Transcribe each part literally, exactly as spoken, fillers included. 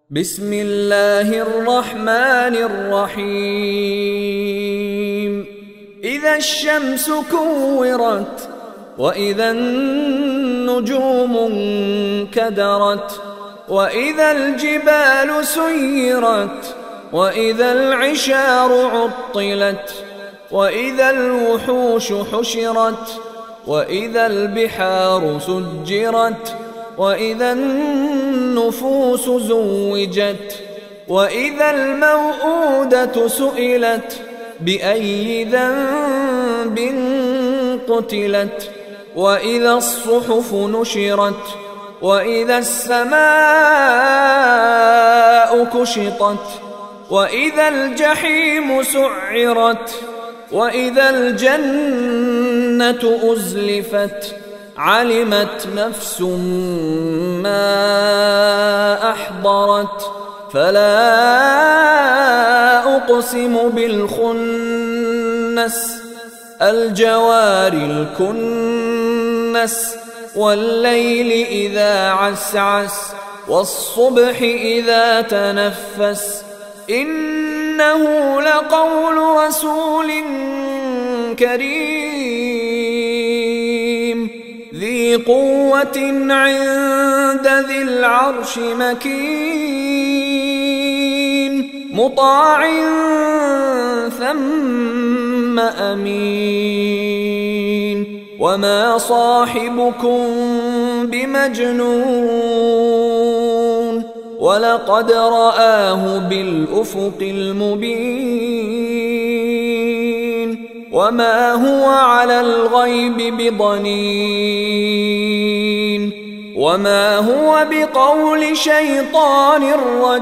بسم الله الرحمن الرحيم إذا الشمس كورت وإذا النجوم انكدرت وإذا الجبال سيرت وإذا العشار عطلت وإذا الوحوش حشرت وإذا البحار سجرت وإذا النفوس زوجت وإذا الموءودة سئلت بأي ذنب قتلت وإذا الصحف نشرت وإذا السماء كشطت وإذا الجحيم سعرت وإذا الجنة أزلفت علمت نفس ما أحضرت فلا أقسم بالخنس الجوار الكنس والليل إذا عسعس والصبح إذا تنفس إنه لقول رسول كريم ذي قوة عند ذي العرش مكين مطاع ثم أمين وما صاحبكم بمجنون ولقد رآه بالأفق المبين وما هو على الغيب بضنين وما هو بقول شيطان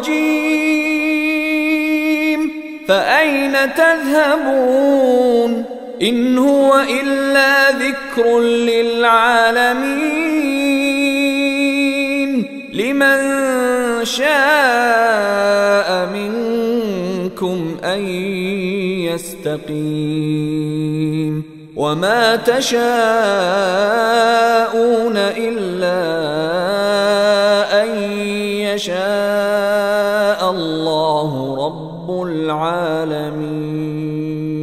رجيم فأين تذهبون إن هو إلا ذكر للعالمين لمن شاء منكم أن يستقيم وما تشاءون إلا أن يشاء الله رب العالمين.